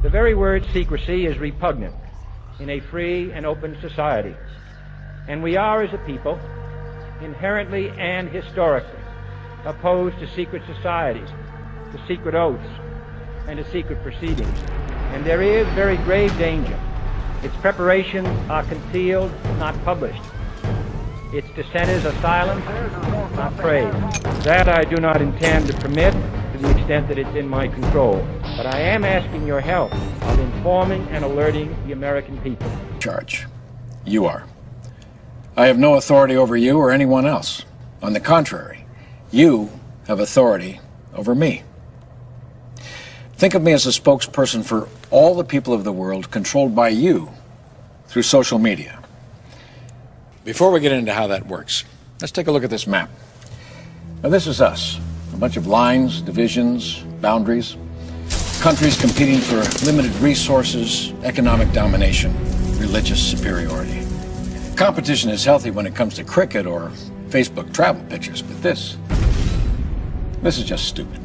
The very word secrecy is repugnant in a free and open society, and we are, as a people, inherently and historically opposed to secret societies, to secret oaths, and to secret proceedings. And there is very grave danger. Its preparations are concealed, not published. Its dissenters are silenced, not praised. That I do not intend to permit to the extent that it's in my control. But I am asking your help of informing and alerting the American people. Charge. You are. I have no authority over you or anyone else. On the contrary, you have authority over me. Think of me as a spokesperson for all the people of the world, controlled by you through social media. Before we get into how that works, let's take a look at this map. Now, this is us. A bunch of lines, divisions, boundaries, countries competing for limited resources, economic domination, religious superiority. Competition is healthy when it comes to cricket or Facebook travel pictures, but this is just stupid.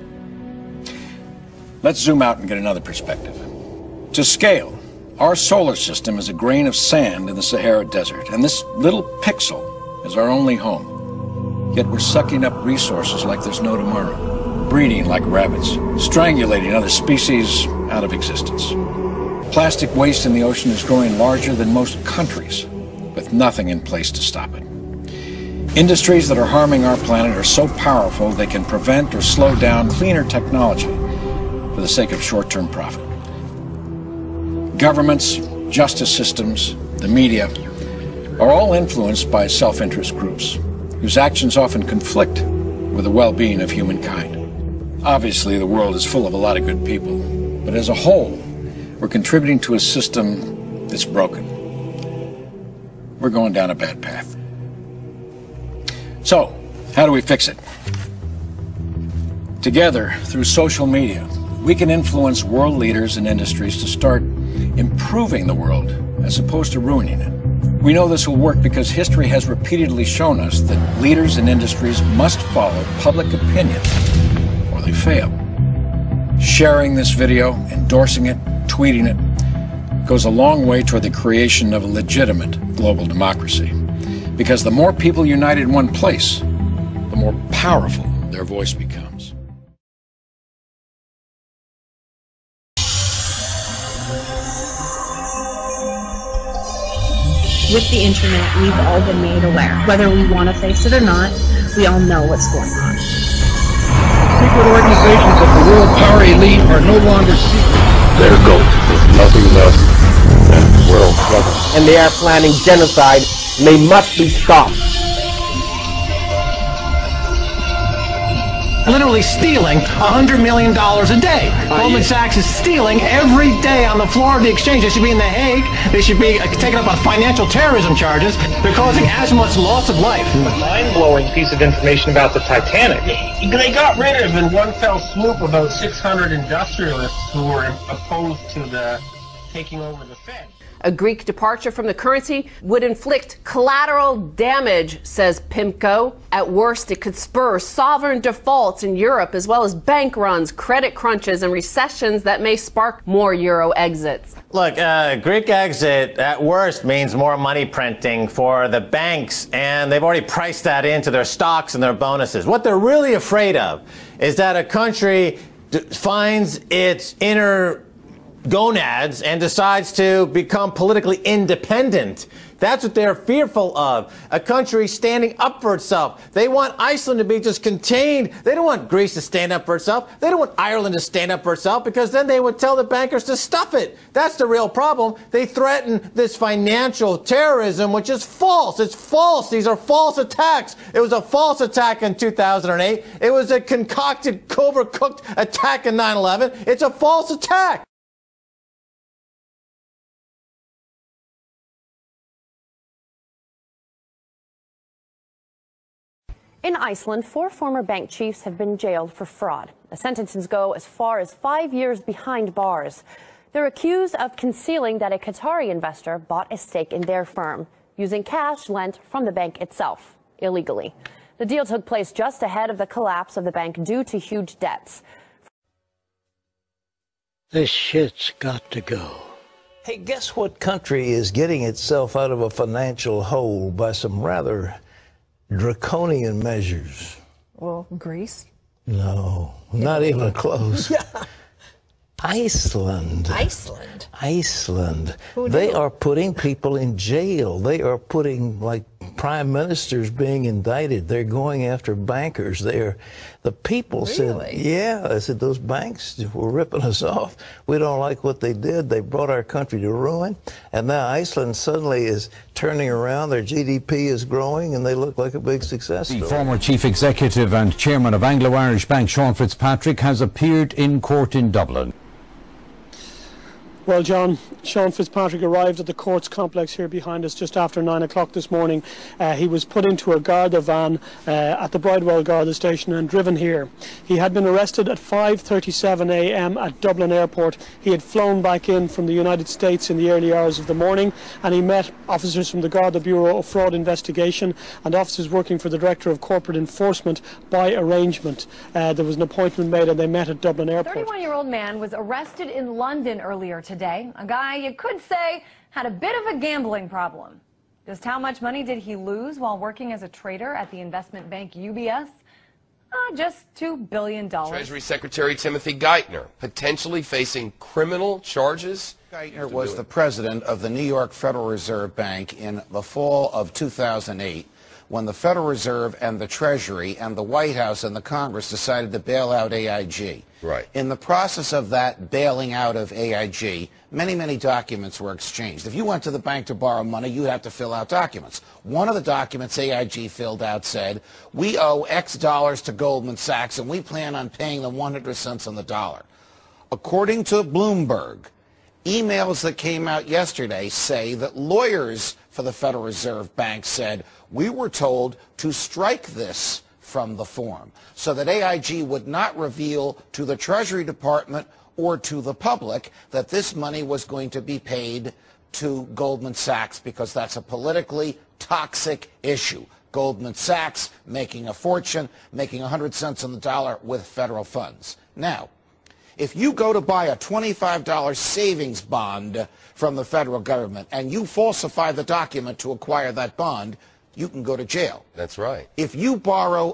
Let's zoom out and get another perspective. To scale, our solar system is a grain of sand in the Sahara Desert, and this little pixel is our only home. Yet we're sucking up resources like there's no tomorrow, breeding like rabbits, strangulating other species out of existence. Plastic waste in the ocean is growing larger than most countries, with nothing in place to stop it. Industries that are harming our planet are so powerful they can prevent or slow down cleaner technology for the sake of short-term profit. Governments, justice systems, the media are all influenced by self-interest groups whose actions often conflict with the well-being of humankind. Obviously, the world is full of a lot of good people, but as a whole, we're contributing to a system that's broken. We're going down a bad path. So, how do we fix it? Together, through social media, we can influence world leaders and industries to start improving the world as opposed to ruining it. We know this will work because history has repeatedly shown us that leaders and industries must follow public opinion or they fail. Sharing this video, endorsing it, tweeting it, goes a long way toward the creation of a legitimate global democracy. Because the more people unite in one place, the more powerful their voice becomes. With the internet, we've all been made aware. Whether we want to face it or not, we all know what's going on. Secret organizations of the world power elite are no longer secret. Their goal is nothing less than world government. And they are planning genocide, and they must be stopped. Literally stealing $100 million a day. Goldman Sachs is stealing every day on the floor of the exchange. They should be in The Hague. They should be taken up on financial terrorism charges. They're causing as much loss of life. A mind-blowing piece of information about the Titanic. They got rid of, in one fell swoop, about 600 industrialists who were opposed to the taking over the Fed. A Greek departure from the currency would inflict collateral damage, says PIMCO. At worst, it could spur sovereign defaults in Europe, as well as bank runs, credit crunches, and recessions that may spark more euro exits. Look, Greek exit, at worst, means more money printing for the banks, and they've already priced that into their stocks and their bonuses. What they're really afraid of is that a country finds its inner gonads and decides to become politically independent. That's what they're fearful of. A country standing up for itself. They want Iceland to be just contained. They don't want Greece to stand up for itself. They don't want Ireland to stand up for itself, because then they would tell the bankers to stuff it. That's the real problem. They threaten this financial terrorism, which is false. It's false. These are false attacks. It was a false attack in 2008. It was a concocted, overcooked attack in 9/11. It's a false attack. In Iceland, 4 former bank chiefs have been jailed for fraud. The sentences go as far as 5 years behind bars. They're accused of concealing that a Qatari investor bought a stake in their firm, using cash lent from the bank itself, illegally. The deal took place just ahead of the collapse of the bank due to huge debts. This shit's got to go. Hey, guess what country is getting itself out of a financial hole by some rather draconian measures? Well, Greece? No, not even close. Yeah. Iceland. Iceland? Iceland. Who knew? They are putting people in jail. They are putting, like, prime ministers being indicted. They're going after bankers. The people said, yeah, they said those banks were ripping us off. We don't like what they did. They brought our country to ruin. And now Iceland suddenly is turning around. Their GDP is growing, and they look like a big success story. The former chief executive and chairman of Anglo-Irish Bank, Sean Fitzpatrick, has appeared in court in Dublin. Well, John, Sean Fitzpatrick arrived at the courts complex here behind us just after 9 o'clock this morning. He was put into a Garda van at the Bridewell Garda station and driven here. He had been arrested at 5:37 a.m. at Dublin Airport. He had flown back in from the United States in the early hours of the morning, and he met officers from the Garda Bureau of Fraud Investigation and officers working for the Director of Corporate Enforcement by arrangement. There was an appointment made and they met at Dublin Airport. A 31-year-old man was arrested in London earlier today. A guy you could say had a bit of a gambling problem. Just how much money did he lose while working as a trader at the investment bank UBS? Just $2 billion. Treasury Secretary Timothy Geithner potentially facing criminal charges. Geithner was the president of the New York Federal Reserve Bank in the fall of 2008 when the Federal Reserve and the Treasury and the White House and the Congress decided to bail out AIG. Right. In the process of that bailing out of AIG, many documents were exchanged. If you went to the bank to borrow money, you'd have to fill out documents. One of the documents AIG filled out said, we owe X dollars to Goldman Sachs and we plan on paying them 100 cents on the dollar. According to Bloomberg, emails that came out yesterday say that lawyers for the Federal Reserve Bank said, we were told to strike this from the form so that AIG would not reveal to the Treasury Department or to the public that this money was going to be paid to Goldman Sachs because that's a politically toxic issue. Goldman Sachs making a fortune, making 100 cents on the dollar with federal funds. Now, if you go to buy a $25 savings bond from the federal government and you falsify the document to acquire that bond, you can go to jail. That's right. If you borrow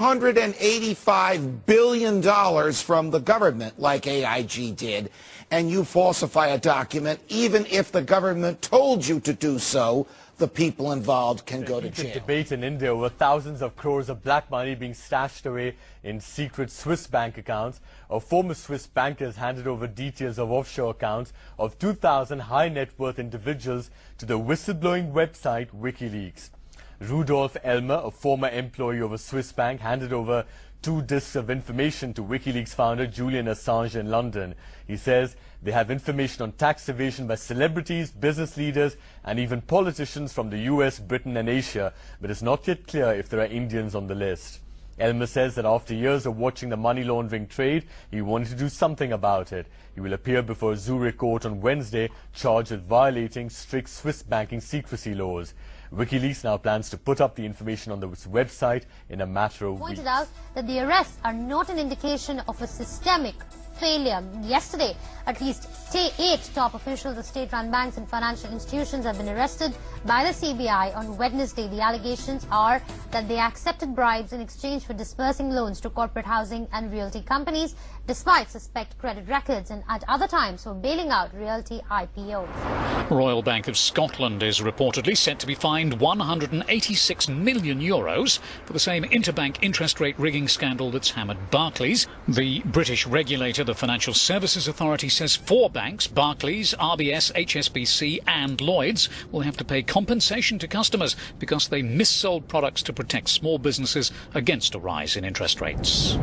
$185 billion from the government, like AIG did, and you falsify a document, even if the government told you to do so, the people involved can go to jail. Debate in India over thousands of crores of black money being stashed away in secret Swiss bank accounts. A former Swiss banker has handed over details of offshore accounts of 2,000 high net worth individuals to the whistleblowing website WikiLeaks. Rudolf Elmer, a former employee of a Swiss bank, handed over 2 disks of information to WikiLeaks founder Julian Assange in London. He says they have information on tax evasion by celebrities, business leaders, and even politicians from the US, Britain, and Asia, but it's not yet clear if there are Indians on the list. Elmer says that after years of watching the money laundering trade, he wanted to do something about it. He will appear before a Zurich court on Wednesday, charged with violating strict Swiss banking secrecy laws. WikiLeaks now plans to put up the information on the website in a matter of weeks. Pointed out that the arrests are not an indication of a systemic failure. Yesterday, at least 8 top officials of state-run banks and financial institutions have been arrested by the CBI on Wednesday. The allegations are that they accepted bribes in exchange for disbursing loans to corporate housing and realty companies, despite suspect credit records, and at other times for bailing out realty IPOs. Royal Bank of Scotland is reportedly set to be fined €186 million for the same interbank interest rate rigging scandal that's hammered Barclays. The British regulator, the Financial Services Authority, says 4 banks, Barclays, RBS, HSBC and Lloyds, will have to pay compensation to customers because they missold products to protect small businesses against a rise in interest rates.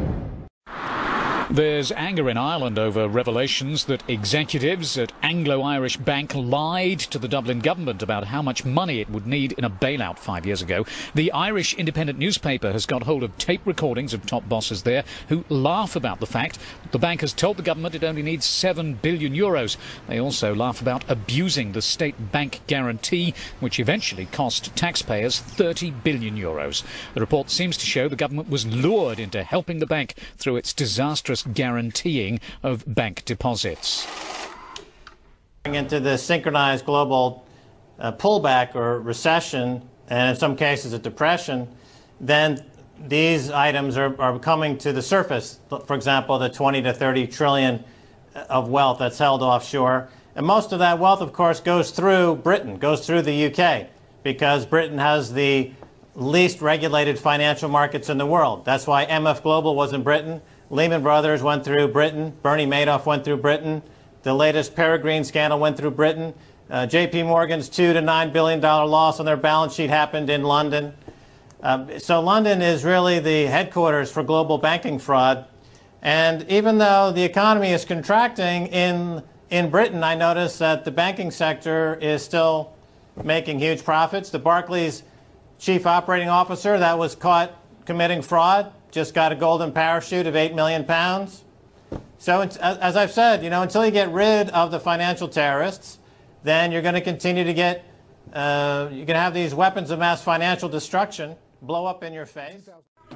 There's anger in Ireland over revelations that executives at Anglo-Irish Bank lied to the Dublin government about how much money it would need in a bailout 5 years ago. The Irish Independent newspaper has got hold of tape recordings of top bosses there who laugh about the fact that the bank has told the government it only needs €7 billion. They also laugh about abusing the state bank guarantee, which eventually cost taxpayers €30 billion. The report seems to show the government was lured into helping the bank through its disastrous interest guaranteeing of bank deposits. Into the synchronized global pullback or recession, and in some cases a depression, then these items are coming to the surface. For example, the 20 to 30 trillion of wealth that's held offshore. And most of that wealth, of course, goes through Britain, goes through the UK, because Britain has the least regulated financial markets in the world. That's why MF Global was in Britain. Lehman Brothers went through Britain. Bernie Madoff went through Britain. The latest Peregrine scandal went through Britain. JP Morgan's $2 to $9 billion loss on their balance sheet happened in London. So London is really the headquarters for global banking fraud. And even though the economy is contracting in Britain, I noticed that the banking sector is still making huge profits. The Barclays chief operating officer that was caught committing fraud just got a golden parachute of £8 million. So as I've said, until you get rid of the financial terrorists, then you're going to continue to get, you're going to have these weapons of mass financial destruction blow up in your face.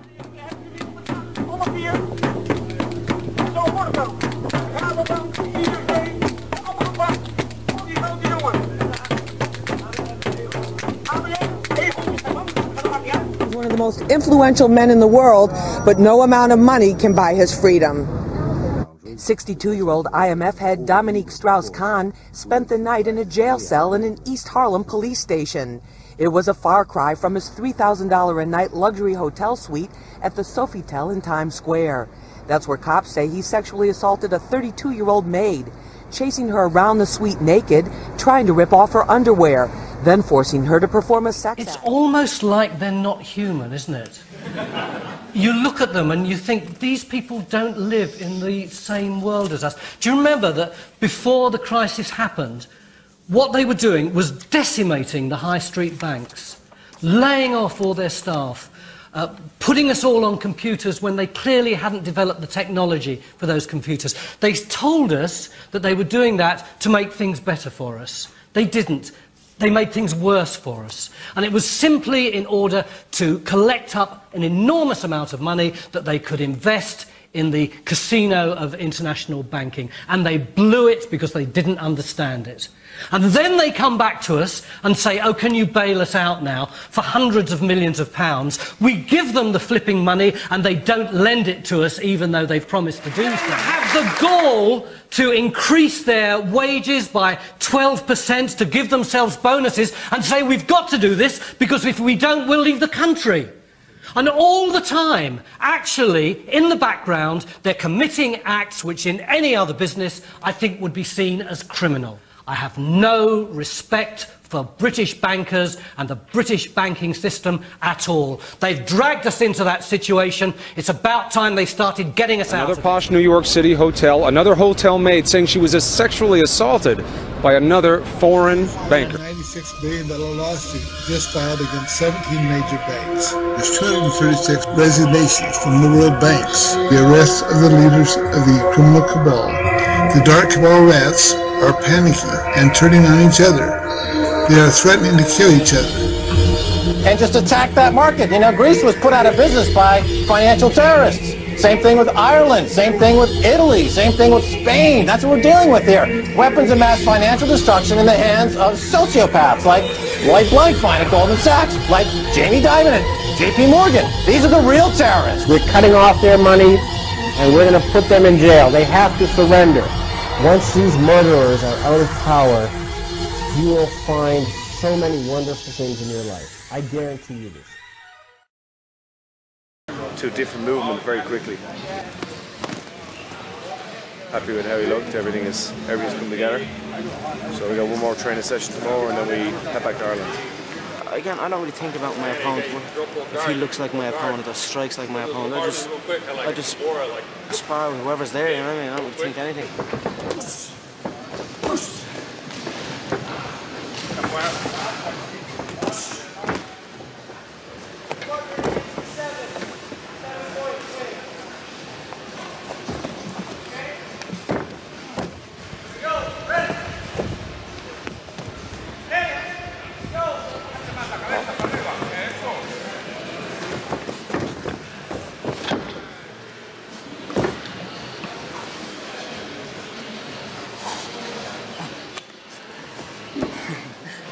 One of the most influential men in the world, but no amount of money can buy his freedom. 62-year-old IMF head Dominique Strauss-Kahn spent the night in a jail cell in an East Harlem police station. It was a far cry from his $3,000 a night luxury hotel suite at the Sofitel in Times Square. That's where cops say he sexually assaulted a 32-year-old maid, chasing her around the suite naked, trying to rip off her underwear, then forcing her to perform a sex act. It's almost like they're not human, isn't it? You look at them and you think, these people don't live in the same world as us. Do you remember that before the crisis happened, what they were doing was decimating the high street banks, laying off all their staff, putting us all on computers when they clearly hadn't developed the technology for those computers. They told us that they were doing that to make things better for us. They didn't. They made things worse for us. And it was simply in order to collect up an enormous amount of money that they could invest in the casino of international banking. And they blew it because they didn't understand it. And then they come back to us and say, oh, can you bail us out now for hundreds of millions of pounds? We give them the flipping money and they don't lend it to us even though they've promised to do so. They have the gall to increase their wages by 12%, to give themselves bonuses and say we've got to do this because if we don't, we'll leave the country. And all the time, actually, in the background, they're committing acts which in any other business I think would be seen as criminal. I have no respect for British bankers and the British banking system at all. They've dragged us into that situation. It's about time they started getting us out of it. Another posh New York City hotel, another hotel maid saying she was sexually assaulted by another foreign banker. $96 billion lawsuit just filed against 17 major banks. There's 236 resignations from the world banks. The arrests of the leaders of the criminal cabal. The dark cabal rats are panicking and turning on each other. They are threatening to kill each other. And just attack that market. Greece was put out of business by financial terrorists. Same thing with Ireland, same thing with Italy, same thing with Spain. That's what we're dealing with here. Weapons of mass financial destruction in the hands of sociopaths like Lloyd Blankfein at Goldman Sachs, like Jamie Dimon at JP Morgan. These are the real terrorists. We're cutting off their money and we're going to put them in jail. They have to surrender. Once these murderers are out of power, you will find so many wonderful things in your life. I guarantee you this. To a different movement very quickly. Happy with how he looked. Everything's come together. So we got one more training session tomorrow, and then we head back to Ireland. Again, I don't really think about my opponent. If he looks like my opponent or strikes like my opponent, I just spar with whoever's there. You know what I mean? I don't really think anything.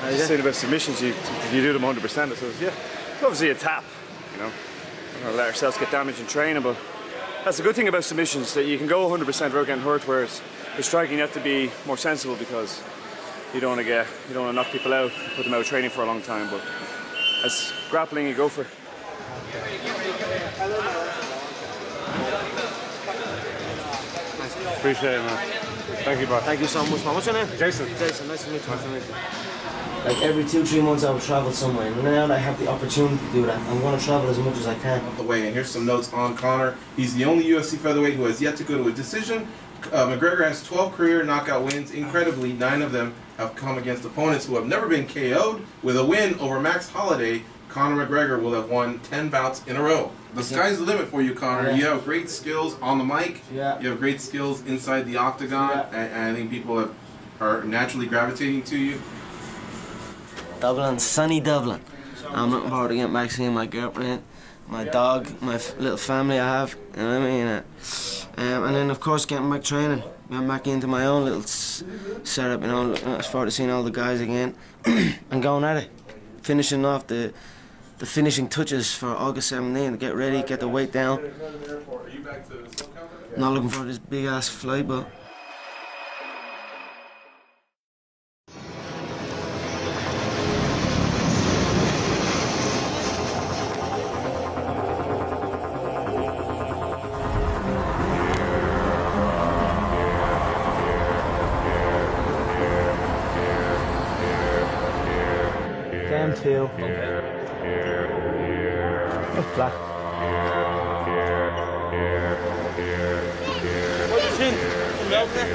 Just saying about submissions, you do them 100%. So yeah, obviously a tap, you know. We're not let ourselves get damaged in training, but that's the good thing about submissions, that you can go 100% without getting hurt, whereas with striking you have to be more sensible because you don't want to knock people out, put them out of training for a long time. But as grappling, you go for it. Appreciate it, man. Thank you, bro. Thank you so much, man. What's your name? Jason. Jason, nice to meet you. Nice to meet you. Like every 2-3 months I would travel somewhere, and now that I have the opportunity to do that, I'm going to travel as much as I can. And here's some notes on Conor. He's the only UFC featherweight who has yet to go to a decision. McGregor has 12 career knockout wins. Incredibly, 9 of them have come against opponents who have never been KO'd. With a win over Max Holloway, Conor McGregor will have won 10 bouts in a row. The sky's the limit for you, Conor. Yeah. You have great skills on the mic. Yeah. You have great skills inside the octagon, and I think people are naturally gravitating to you. Dublin, sunny Dublin. I'm looking forward to getting back seeing my girlfriend, my dog, my little family I have, you know what I mean? And then of course getting back training, getting back into my own little setup, you know, looking forward to seeing all the guys again and going at it. Finishing off the finishing touches for August 17th, to get ready, get the weight down. Not looking for this big ass flight, but them too. That's black. What do you think? Some milk there?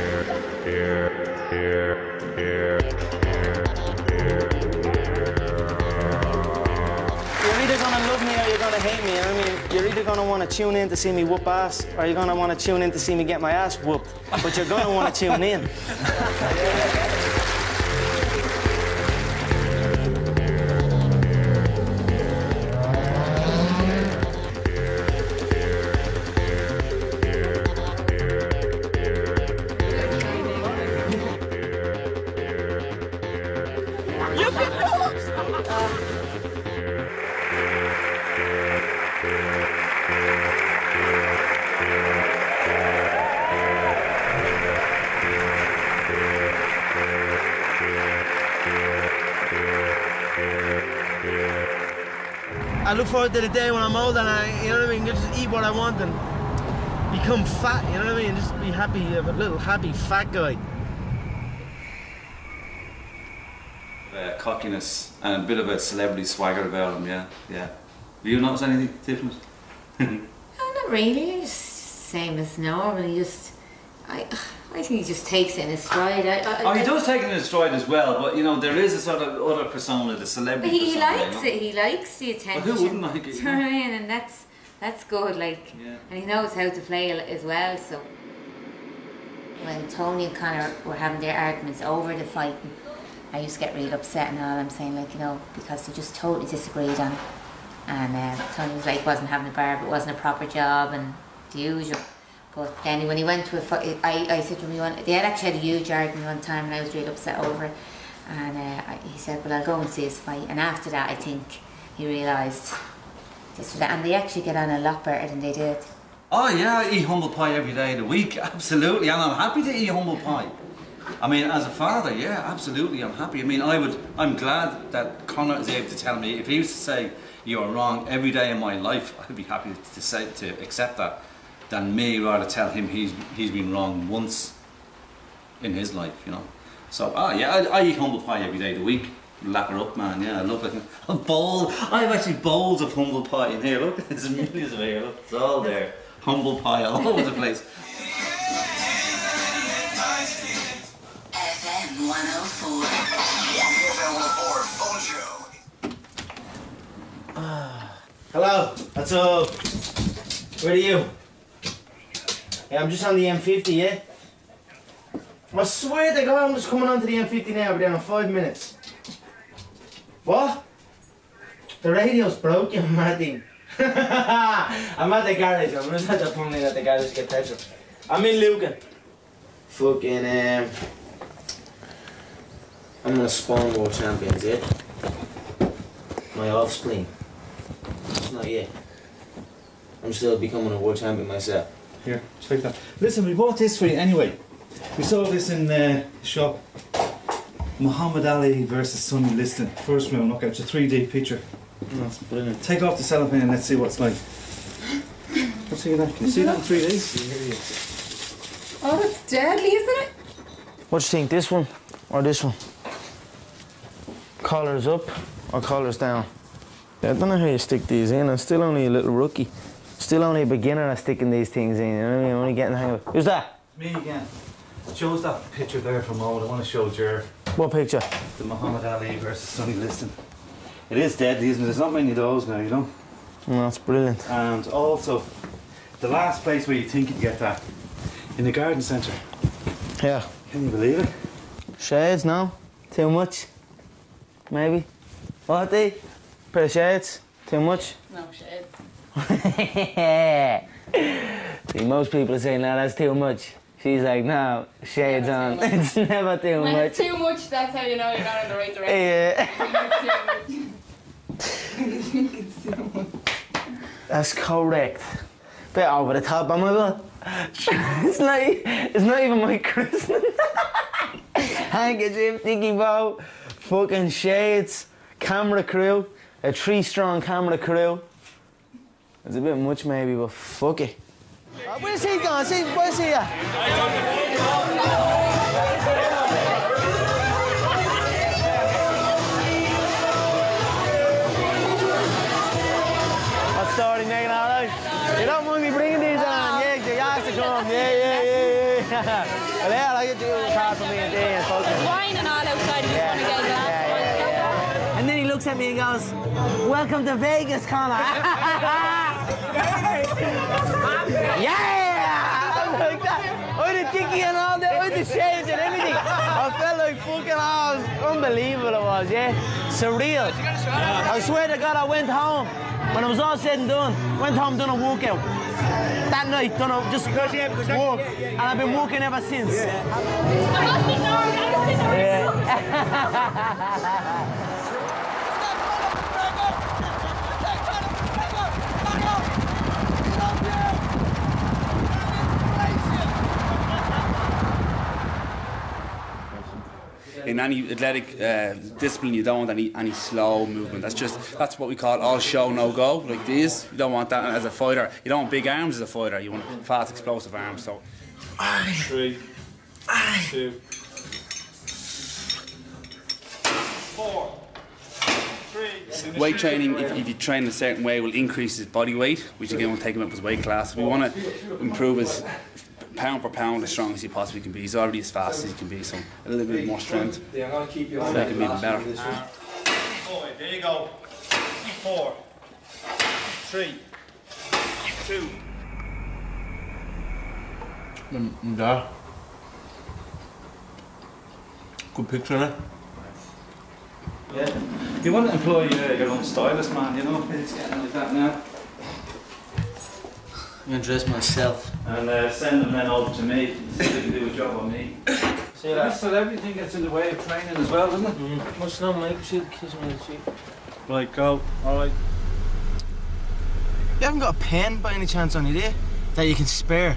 You're either gonna love me or you're gonna hate me. I mean, you're either gonna want to tune in to see me whoop ass, or you're gonna want to tune in to see me get my ass whooped. But you're gonna want to tune in. I look forward to the day when I'm old and you know what I mean, just eat what I want and become fat, you know what I mean, just be happy, a little happy fat guy. Cockiness and a bit of a celebrity swagger about him, yeah. Have you noticed anything different? No, not really, just same as normal, I think he just takes it in his stride. He does take it in his stride as well, but you know, there is a sort of other persona, the celebrity he persona. likes it, he likes the attention. But who wouldn't like it? Do you know what I mean? And that's good, like, and he knows how to play it as well, so. When Tony and Conor were having their arguments over the fighting, I used to get really upset and all, I'm saying, like, you know, because they just totally disagreed on it. And Tony was like, wasn't having a barb, it wasn't a proper job, and the usual. But then when he went to a fight, I said to him, they had actually had a huge argument one time and I was really upset over it. And he said, well, I'll go and see his fight. And after that, I think he realised this was that. And they actually get on a lot better than they did. Oh yeah, I eat humble pie every day of the week, absolutely. And I'm happy to eat humble pie. I mean, as a father, yeah, absolutely, I'm happy. I mean, I'm glad that Conor is able to tell me, if he was to say, you're wrong every day of my life, I'd be happy to accept that, than me rather tell him he's been wrong once in his life, you know. So, yeah, I eat humble pie every day of the week. Lap her up, man, yeah, I love it. A bowl, I have actually bowls of humble pie in here, look, there's millions of here, look, it's all there. Humble pie all over the place. FM 104. FM 104 phone show. Hello, what's up? Where are you? Yeah, I'm just on the M50, yeah? I swear to God, I'm just coming onto the M50 now, I'll be down in 5 minutes. What? The radio's broken, Martin. I'm at the garage, I'm just at the phone at the garage to get petrol. I'm in Lucan. Fucking, I'm gonna spawn world champions, yeah? My offspring. It's not yet. I'm still becoming a world champion myself. Here, take that. Listen, we bought this for you anyway. We saw this in the shop. Muhammad Ali versus Sonny Liston. First round knockout. It's a 3D picture. That's brilliant. Take off the cellophane and let's see what it's like. Let's see that. Can you see that in 3D? Oh, that's deadly, isn't it? What do you think, this one or this one? Collars up or collars down? I don't know how you stick these in. I'm still only a little rookie. Still only a beginner at sticking these things in. You know what I mean? I'm only getting the hang of it. Who's that? Me again. Show us that picture there from Old. I want to show Jer. What picture? The Muhammad Ali versus Sonny Liston. It is deadly, isn't it? There's not many of those now, you know? Oh, that's brilliant. And also, the last place where you think you'd get that, in the garden centre. Yeah. Can you believe it? Shades, no? Too much? Maybe? What, D? Pair of shades? Too much? No shades. See, most people are saying, no, that's too much. She's like, no, shades on. It's never too When much. it's too much, that's how you know you're not in the right direction. Yeah. That's correct. Bit over the top, am I not? It's not even my christening. Handkerchief, dicky bow, fucking shades, camera crew, a 3-strong camera crew. It's a bit much maybe, but fuck it. Where's he gone? Where's he at? What's story, Megan? All right? You don't mind me bringing these on? Yeah, you asked to come. Yeah. Well, yeah, I'll get you a card for me and Dee and focus. There's wine and all outside if you want to get a glass. And then he looks at me and goes, welcome to Vegas, Connor. Yeah! I'm like that. I had a dicky and all that, I had the shades and everything. I felt like fucking unbelievable it was, yeah? Surreal. I swear to God, I went home, when it was all said and done, went home, done a walkout. That night, done a, just walk, and I've been walking ever since. In any athletic discipline, you don't want any slow movement. That's what we call all show no go. Like these, you don't want that as a fighter. You don't want big arms as a fighter. You want fast, explosive arms. So 3, 2, 4, 3. Weight training, if you train a certain way, will increase his body weight, which again will take him up his weight class. We want to improve his pound per pound as strong as he possibly can be. He's already as fast as he can be, so a little bit more strength to make him even better. There you go. 4, 3, 2. There. Good picture, innit? Yeah. You want to employ your own stylist, man, you know? It's getting like that now. I'm gonna dress myself. And send them then over to me, so they can do a job on me. See that? So everything gets in the way of training as well, doesn't it? What's not Mike? She'll kiss me in the cheek. Right, go. Alright. You haven't got a pen by any chance on you, do you? That you can spare?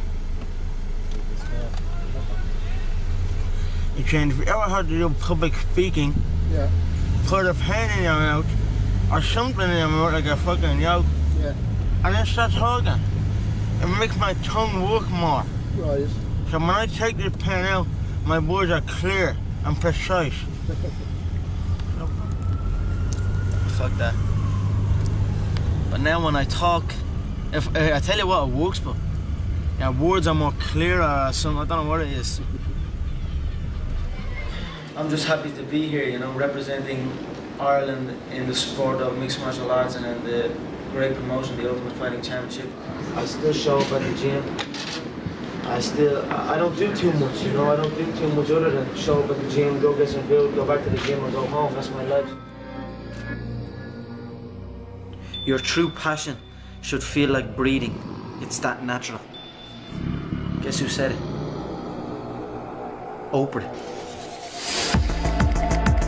You can, if you ever heard to do public speaking, Yeah. put a pen in your mouth or something in your mouth like a fucking yoke, Yeah. and then start talking. It makes my tongue work more. Right. So when I take this pen out, my words are clear and precise. Fuck that. But now when I talk, if I tell you what, it works, but yeah, words are more clear or something. I don't know what it is. I'm just happy to be here, you know, representing Ireland in the sport of mixed martial arts and in the great promotion, the Ultimate Fighting Championship. I still show up at the gym. I don't do too much, you know, I don't do too much other than show up at the gym, go get some food, go back to the gym and go home. That's my life. Your true passion should feel like breathing. It's that natural. Guess who said it? Oprah.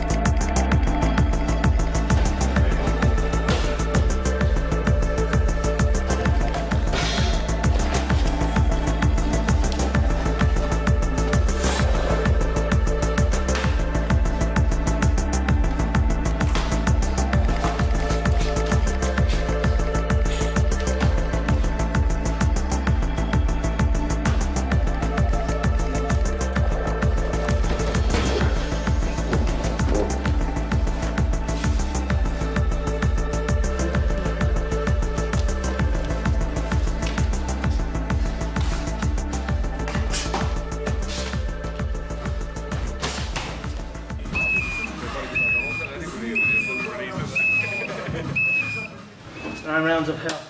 rounds of hell.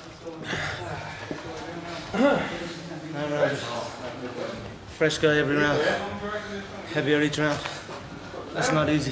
9 rounds. Fresh guy every round. Heavier each round. That's not easy.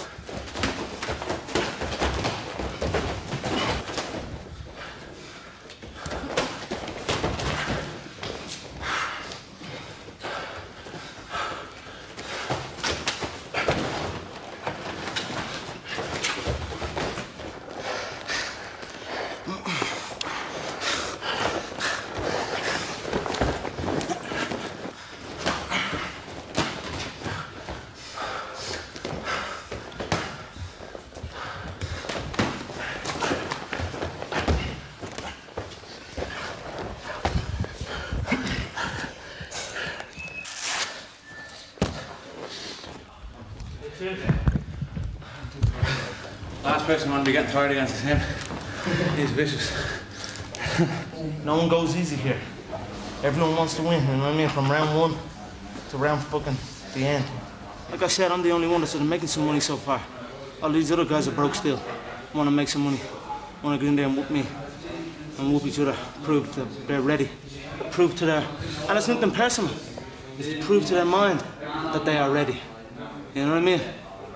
Last person I want to be getting tired against is him. He's vicious. No one goes easy here. Everyone wants to win, you know what I mean? From round 1 to round fucking the end. Like I said, I'm the only one that's making some money so far. All these other guys are broke still. Want to make some money. Want to go in there and whoop me. And whoop each other. Prove that they're ready. Prove to their... And it's nothing personal. It's to prove to their mind that they are ready. You know what I mean?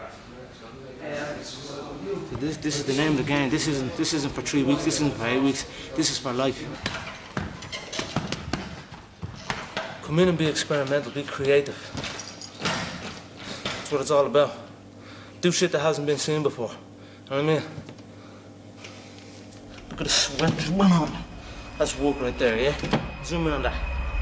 This is the name of the game. This isn't for 3 weeks. This isn't for 8 weeks. This is for life. Come in and be experimental. Be creative. That's what it's all about. Do shit that hasn't been seen before. You know what I mean? Look at the sweat. Just went on. That's work right there, yeah? Zoom in on that.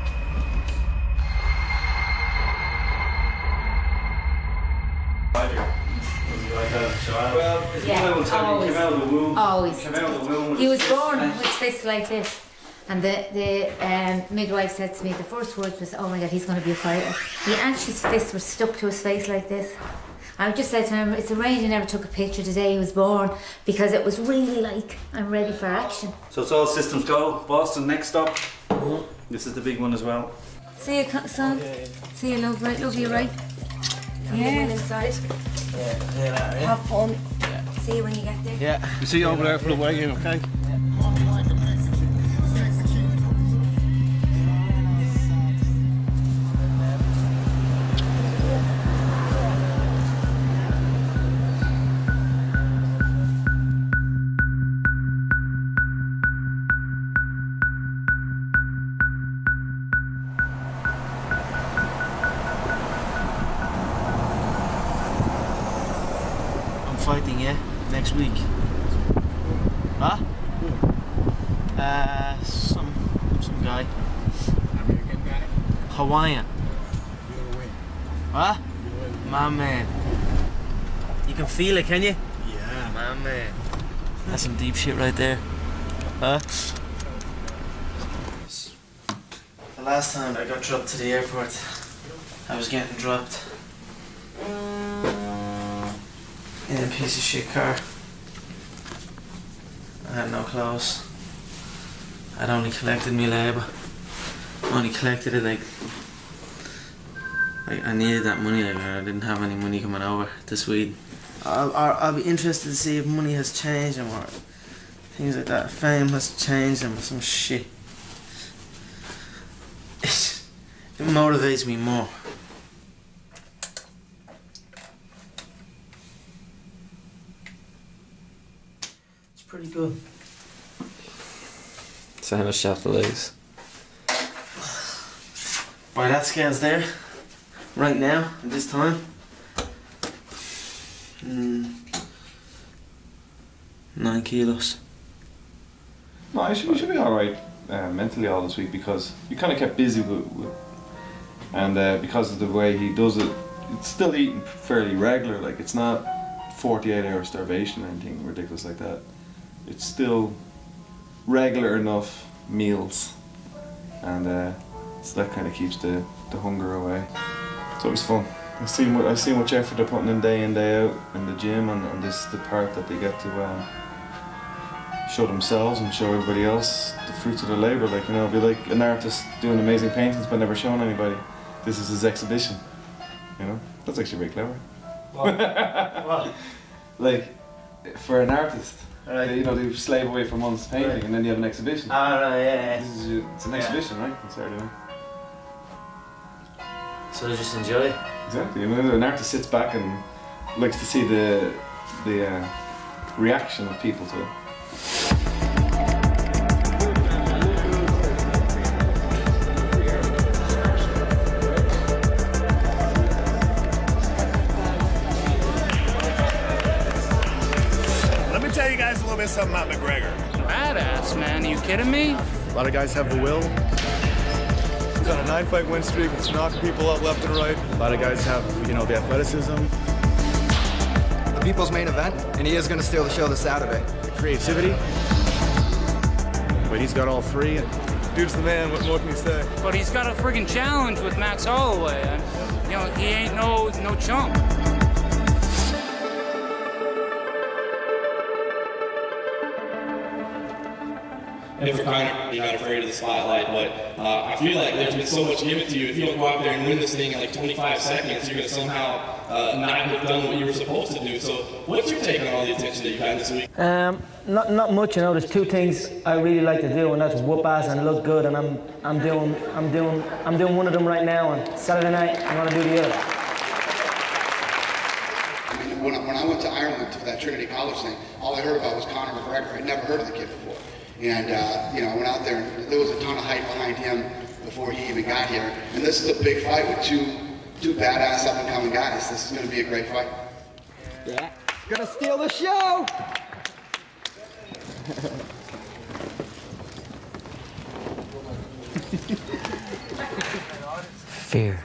Always. He was born with fists like this. And the midwife said to me, the first words was, oh my God, he's going to be a fighter. His fists were stuck to his face like this. I just said to him, it's a range, he never took a picture the day he was born because it was really like, I'm ready for action. So it's all systems go. Boston, next stop. This is the big one as well. See you, son. See you, love. Right, love you, right? Yeah. Inside. Yeah. Have fun. See you when you get there. Yeah. You see you over there for the weigh-in, okay? Fighting, yeah? Next week. Huh? Some guy. American guy. Hawaiian. You're gonna win. Huh? My man. You can feel it, can you? Yeah. My man. That's some deep shit right there. Huh? The last time I got dropped to the airport, I was getting dropped in a piece of shit car. I had no clothes. I'd only collected my labour. Only collected it like I needed that money. Like I didn't have any money coming over to Sweden. I'll be interested to see if money has changed and what things like that. Fame has changed and some shit. It motivates me more. Pretty good. So how much do you have to lose? By that scale's there, right now, at this time, 9 kilos. No, you should be alright mentally all this week because you kind of kept busy and because of the way he does it, it's still eating fairly regular, like it's not 48-hour starvation or anything ridiculous like that. It's still regular enough meals, and so that kind of keeps the hunger away. It's always fun. I've seen much effort they're putting in day out in the gym, and this is the part that they get to show themselves and show everybody else the fruits of their labour. Like, you know, it'd be like an artist doing amazing paintings but never showing anybody. This is his exhibition. You know, that's actually very clever. What? Like, for an artist, Right. They slave away for months painting, Right. and then you have an exhibition. Ah, right, yeah. It's an exhibition, right? On Saturday night. So they just enjoy it. Exactly. I mean, an artist sits back and likes to see the reaction of people to it. Let me tell you guys a little bit something about McGregor. Badass, man. Are you kidding me? A lot of guys have the will. He's on a 9-fight win streak. He's knocking people out left and right. A lot of guys have, the athleticism. The people's main event, and he is going to steal the show this Saturday. The creativity. But he's got all three. And dude's the man. What more can you say? But he's got a friggin' challenge with Max Holloway. And, he ain't no chump. And for Conor, you're not afraid of the spotlight, but I feel like there's been so much given to you. If you don't go out there and win this thing in like 25 seconds, you're going to somehow not have done what you were supposed to do. So what's your take on all the attention that you've had this week? Not much, There's two things I really like to do, and that's whoop ass and look good. And I'm doing one of them right now. And Saturday night, I'm gonna do the other. When I went to Ireland for that Trinity College thing, all I heard about was Conor McGregor. I'd never heard of the kid before. And, I went out there, and there was a ton of hype behind him before he even got here. And this is a big fight with two badass up-and-coming guys. This is going to be a great fight. Yeah. It's going to steal the show! Fear.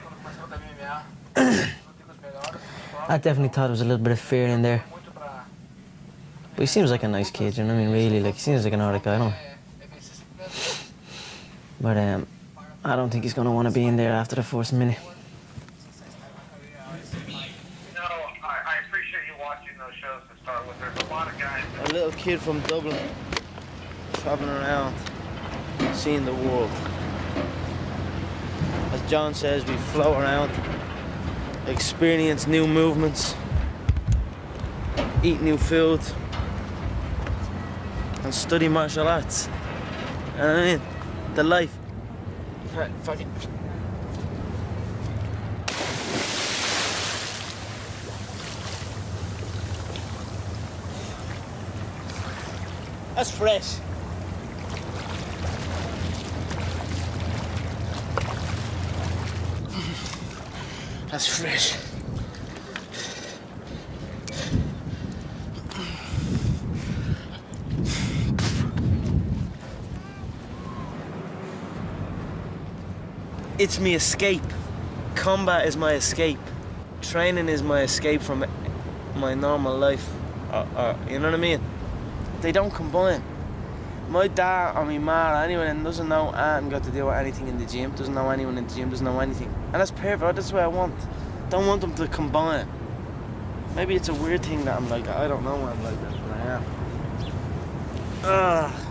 I definitely thought there was a little bit of fear in there. But he seems like a nice kid, you know what I mean? Really, he seems like an alright guy, I don't know. But I don't think he's going to want to be in there after the first minute. I appreciate you watching those shows to start with. There's a lot of guys. A little kid from Dublin, traveling around, seeing the world. As John says, we float around, experience new movements, eat new food, and study martial arts. You know what I mean? The life. Fucking. That's fresh. That's fresh. It's my escape. Combat is my escape. Training is my escape from my normal life. You know what I mean? They don't combine. My dad or my ma or anyone doesn't know and got to do anything in the gym, doesn't know anyone in the gym, doesn't know anything. And that's perfect, that's what I want. Don't want them to combine. Maybe it's a weird thing that I'm like that. I don't know why I'm like that, but I am.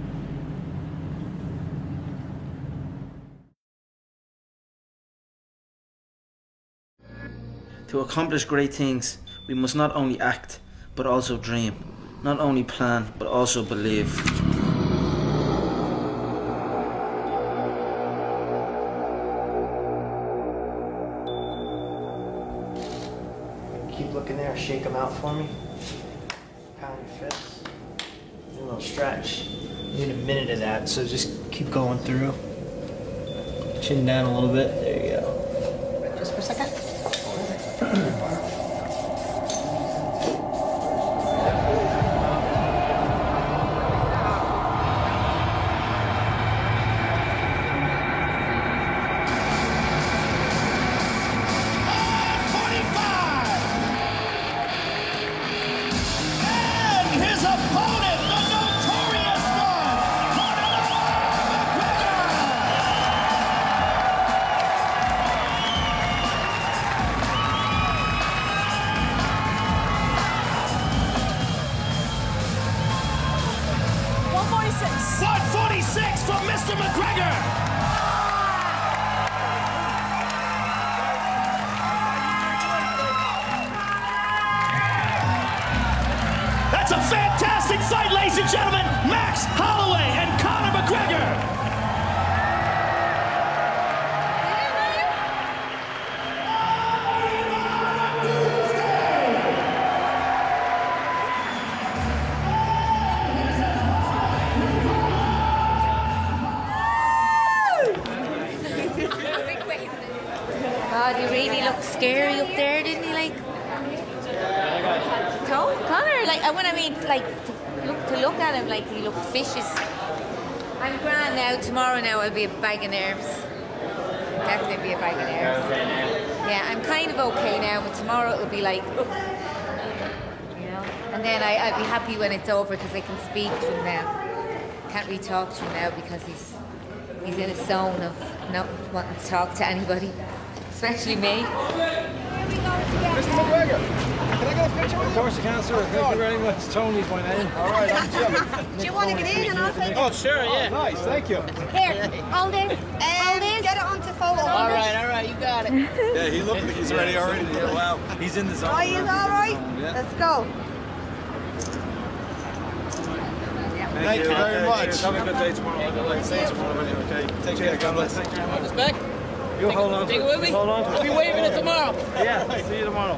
To accomplish great things, we must not only act, but also dream. Not only plan, but also believe. Keep looking there, shake them out for me. Pound your fists. Do a little stretch. You need a minute of that, so just keep going through. Chin down a little bit. There you go. Just for a second. looked scary up there, didn't he? Like, Connor, like, when I mean, like, to look at him, like, he looked vicious. I'm grand now. Tomorrow now I'll be a bag of nerves. Definitely be a bag of nerves. Yeah, I'm kind of okay now, but tomorrow it'll be like, you know. And then I'll be happy when it's over because I can speak to him now. Can't really talk to him now because he's in a zone of not wanting to talk to anybody, especially me. Mr. McGregor, can I get a picture with you? Of course you can, sir. Thank you very much. Tony's my name. All right, I'm Jim. Do you want to get in and I'll take it? Oh, sure, yeah. Nice, thank you. Here, hold this. Hold this. Get it onto photo. All right, you got it. Yeah, he looked like he's ready already. Yeah, wow, he's in the zone. Oh, he's all right? Yeah. Let's go. Thank you very much. Have a good day tomorrow. I'd like to see you tomorrow anyway, okay? Take care, God bless. Take care. Respect. You hold on to Take it with me. Hold on to I'll be waving it tomorrow. Yeah, see you tomorrow.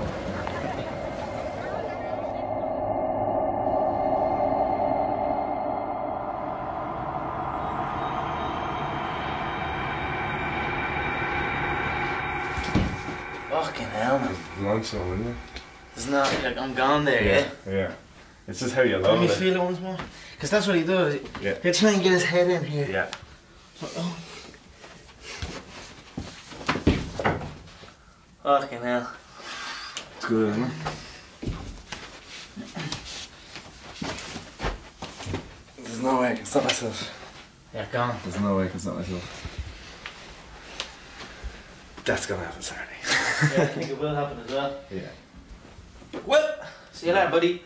Fucking hell, man. Long so, isn't it? It's not like I'm gone there, yeah? Yeah. It's just how you Let love me it. feel it once more. Because that's what he does. Yeah. He'll try and get his head in here. Yeah. Fucking hell. It's good, isn't it? There's no way I can stop myself. Yeah, gone. There's no way I can stop myself. That's gonna happen Saturday. Yeah, I think it will happen as well. Yeah. Well, see you later, buddy.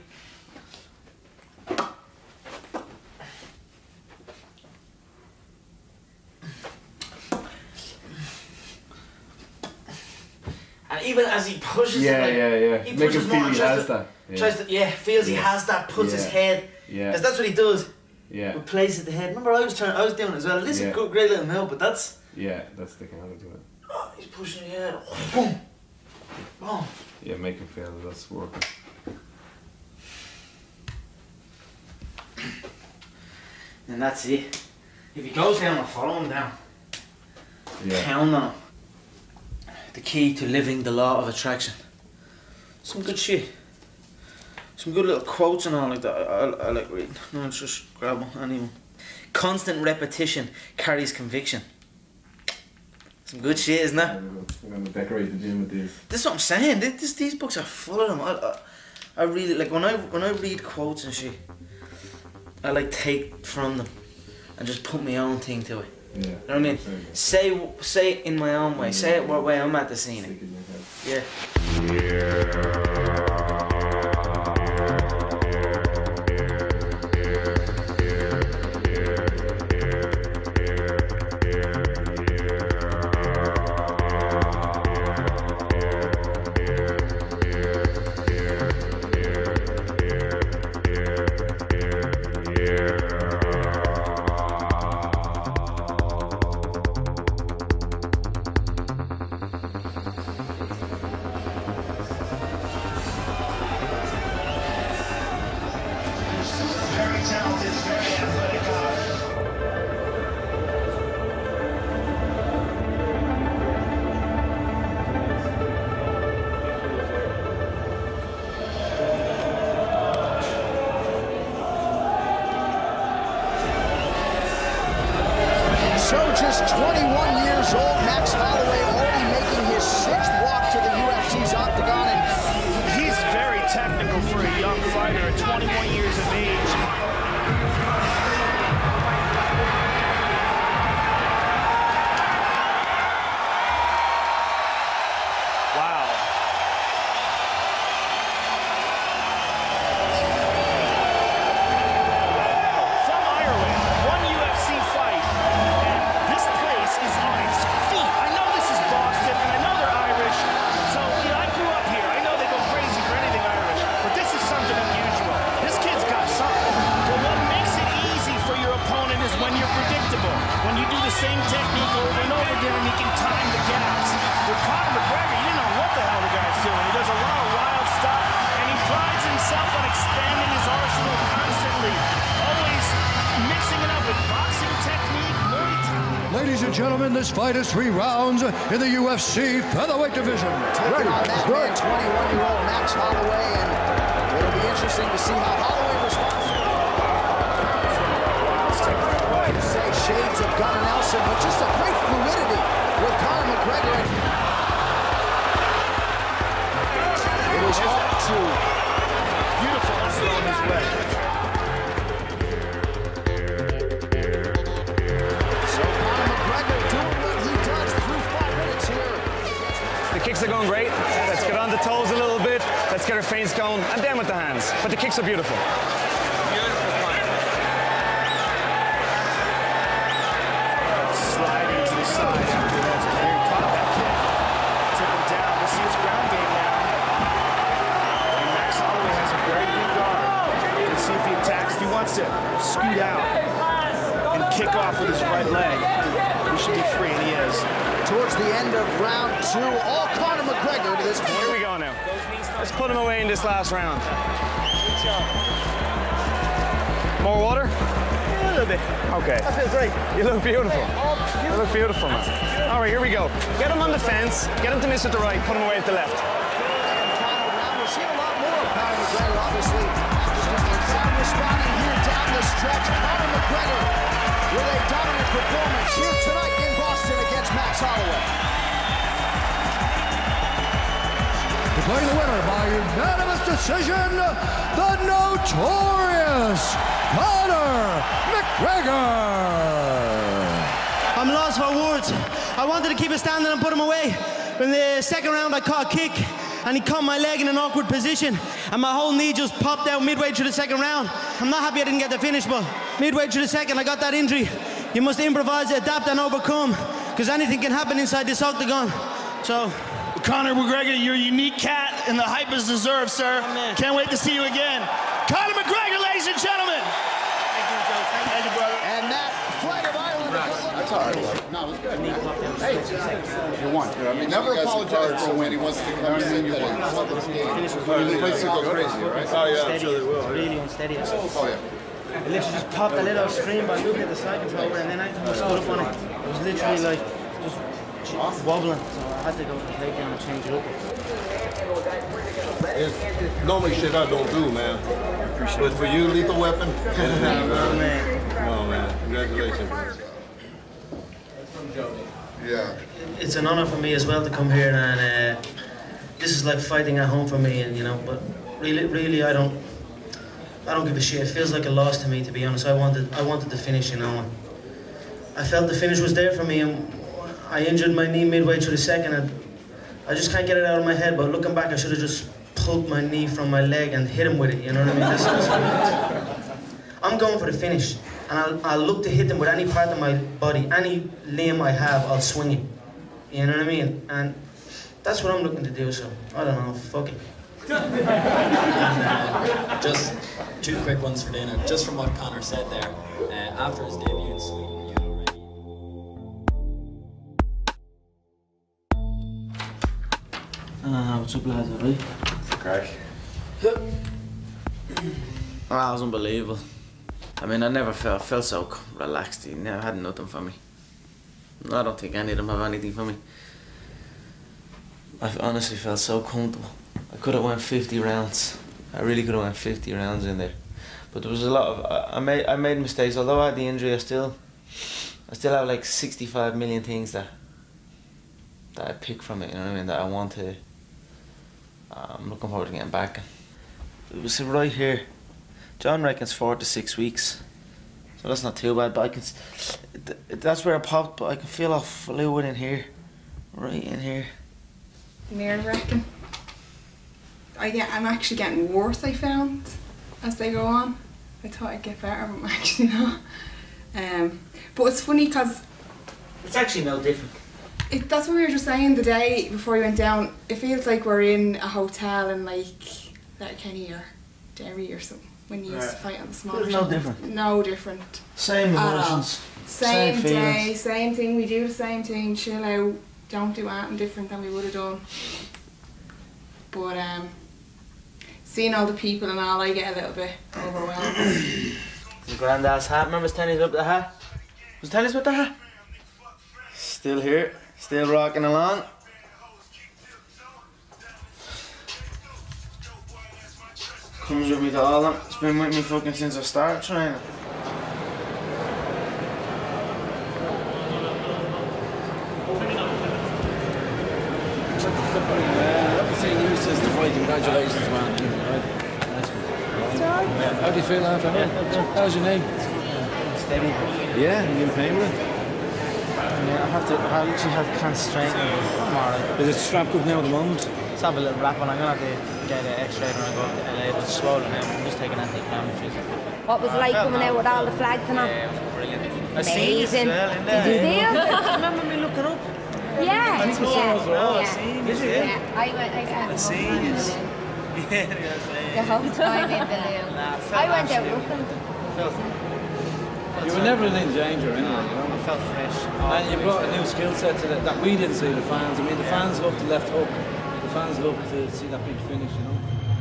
And even as he pushes Yeah, it, like, yeah. he Make pushes him more feel and he tries has to, that. Yeah. Tries to, feels he has that, puts his head. Yeah. Because that's what he does. Yeah. Replaces the head. Remember, I was doing it as well. This is Yeah. a good, great little move, but that's. Yeah, that's the kind of do it. Oh, he's pushing the head. Boom. Boom. Yeah, make him feel that that's working. And that's it. If he goes down, I'll follow him down. Yeah. Count on him. The key to living the law of attraction. Some good shit. Some good little quotes and all like that. I like reading. No, it's just grab one, anyone. Constant repetition carries conviction. Some good shit, isn't it? I'm gonna decorate the gym with these. This is what I'm saying. These books are full of them. I really like when I read quotes and shit. I like take from them and just put my own thing to it. Yeah. You know what I mean? Say it in my own way. Say it what way I'm at the scene. Yeah. and gentlemen, this fight is 3 rounds in the UFC featherweight division. Taking on that man, 21-year-old Max Holloway, and it'll be interesting to see how Holloway responds. To say shades of Gunnar Nelson, but just a great fluidity with Conor McGregor. It is up to beautiful thrown his way. So Conor McGregor doing what he does through 5 minutes here. The kicks are going great. Let's get on the toes a little bit. Let's get our feints going, and then with the hands. But the kicks are beautiful. Sliding to the side. Very caught that kick. Tip him down. This is ground game now. And Max Holloway has a very good guard. Let's see if he attacks. If he wants to scoot out and kick off with his right leg, he should be free, and he is. Towards the end of round 2, all Conor McGregor to this point. Here we go now. Let's put him away in this last round. More water? Yeah, a little bit. Okay. That feels great. You look beautiful. You look beautiful, man. All right, here we go. Get him on the fence. Get him to miss at the right. Put him away at the left. We're seeing a lot more of Conor McGregor, obviously. Crowd responding here down the stretch. Conor McGregor with a dominant performance here tonight in Boston against Max Holloway. Declaring the winner by unanimous decision, the notorious Conor McGregor. I'm lost for words. I wanted to keep it standing and put him away. In the second round, I caught a kick, and he caught my leg in an awkward position, and my whole knee just popped out midway through the second round. I'm not happy I didn't get the finish, but midway through the second, I got that injury. You must improvise, adapt, and overcome, because anything can happen inside this octagon. So, Conor McGregor, you're a unique cat, and the hype is deserved, sir. Can't wait to see you again. Conor McGregor, ladies and gentlemen. Thank you, brother. And that flag of Ireland. That's all right. No, it was good. Hey, you won. I mean, never apologize for when he wants to come in. You won. The place will go crazy, right? Oh, yeah, I'm sure they will. Really unsteady. Oh, yeah. It literally just popped a little screen by looking at the side controller, and then I stood up on it. It was literally like just wobbling, so I had to go to the takedown and change it up. It's normally shit I don't do, man. But for you, lethal weapon. Oh, man. Oh, man. Congratulations. Yeah. It's an honor for me as well to come here, and this is like fighting at home for me, and you know. But really, I don't give a shit. It feels like a loss to me, to be honest. I wanted to finish, you know. I felt the finish was there for me, and I injured my knee midway through the second, and I just can't get it out of my head. But looking back, I should have just pulled my knee from my leg and hit him with it. You know what I mean? That's I'm going for the finish, and I'll look to hit them with any part of my body, any limb I have, I'll swing it. You know what I mean? And that's what I'm looking to do. So I don't know. Fuck it. Just 2 quick ones for Dana. Just from what Conor said there, after his debut in Sweden. What's up, lads? Alright? Crack. That was unbelievable. I mean, I never felt so relaxed. He never had nothing for me. I don't think any of them have anything for me. I honestly felt so comfortable. I could have went 50 rounds. I really could have went 50 rounds in there. But there was a lot of I made mistakes. Although I had the injury, I still have like 65 million things that I pick from it. You know what I mean? That I want to. I'm looking forward to getting back. It was right here. John reckons 4 to 6 weeks, so that's not too bad. But I can. That's where it popped. But I can feel a fluid in here, right in here. Near reckon. I'm actually getting worse, I found, as they go on. I thought I'd get better, but I'm actually not. But it's funny because it's actually no different. That's what we were just saying the day before we went down. It feels like we're in a hotel in like Letterkenny or Derry or something when you used to fight on the smaller It's no different. No different. Same emotions. Same day, feelings. same thing. We do the same thing. Chill out. Don't do anything different than we would have done. But seeing all the people and all, I get a little bit overwhelmed. The granddad's hat. Remember Tenny's up the hat? Was Tenny's with the hat? Still here, still rocking along. Comes with me to all of them. It's been with me fucking since I started training. Congratulations, man. How do you feel after that? How's your knee? Steady. Yeah, you in pain with it? Yeah, I literally can't straighten it. I'm alright. Is it strap good now at the moment? Let's have a little wrap on. I'm gonna have to get an x-ray when I go up to LA, but it's swollen now. I'm just taking anti-inflammatories. What was it like coming out with all the flags and all? Yeah, it was brilliant. Amazing. Did you see it? Remember me looking up? Yeah. That's what I was well. I seen you. Yeah. I seen you. The whole time in Balloon. I went out looking. You were never in danger anyway, you know? I felt fresh. And you brought a new skill set to that we didn't see, the fans. I mean, the fans love the left hook. The fans love to see that big finish, you know?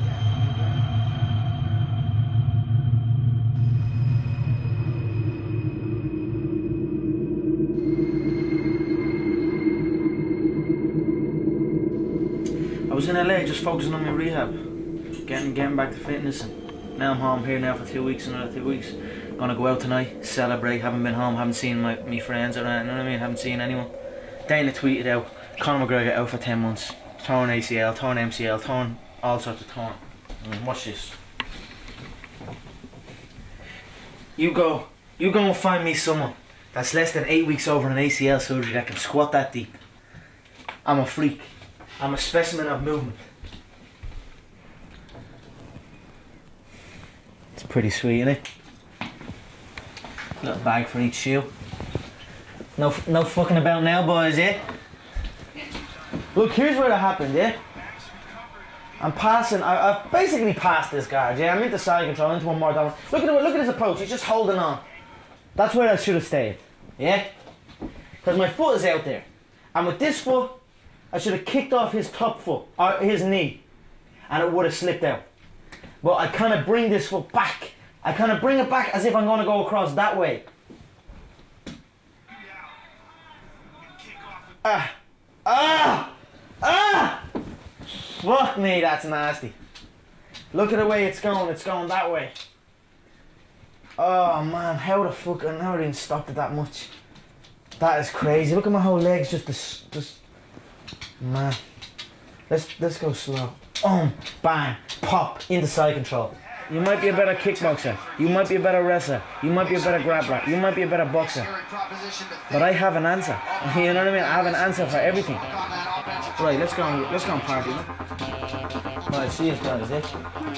I was in LA just focusing on my rehab, getting back to fitness, and now I'm home here now for 2 weeks, another 2 weeks. Gonna go out tonight, celebrate, haven't been home, haven't seen me friends around, you know what I mean, haven't seen anyone. Dana tweeted out, Conor McGregor out for 10 months, torn ACL, torn MCL, torn, all sorts of torn. Watch this. You go and find me someone that's less than 8 weeks over an ACL surgery that can squat that deep. I'm a freak. I'm a specimen of movement. It's pretty sweet, isn't it? Little bag for each shoe. No fucking about now, boys, yeah? Look, here's what happened, yeah? I'm passing, I've basically passed this guard, yeah? I'm into side control, into one more down. Look at his approach, he's just holding on. That's where I should have stayed, yeah? Because my foot is out there. And with this foot, I should have kicked off his top foot, or his knee, and it would have slipped out. But I kind of bring this foot back. I kind of bring it back as if I'm going to go across that way. Fuck me, that's nasty. Look at the way it's going that way. Oh man, how the fuck, I never even stopped it that much. That is crazy, look at my whole legs, just man. Let's go slow. Bang, pop, into side control. You might be a better kickboxer, you might be a better wrestler, you might be a better grappler, you might be a better boxer. But I have an answer. You know what I mean? I have an answer for everything. Right, let's go and party. Right, see you guys, eh?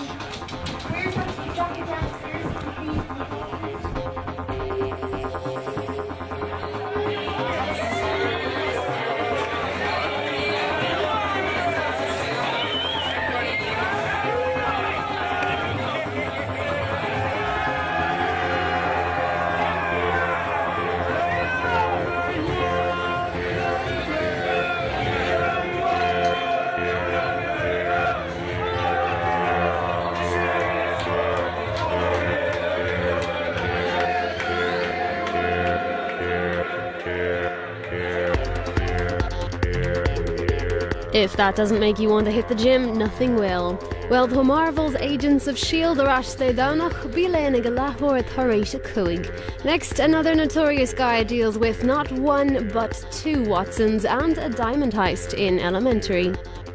If that doesn't make you want to hit the gym, nothing will. Well, the Marvel's agents of S.H.I.E.L.D. are Stedonach, Bilenig, Lahore, Thorisha, Kuig. Next, another notorious guy deals with not one but two Watsons and a diamond heist in Elementary.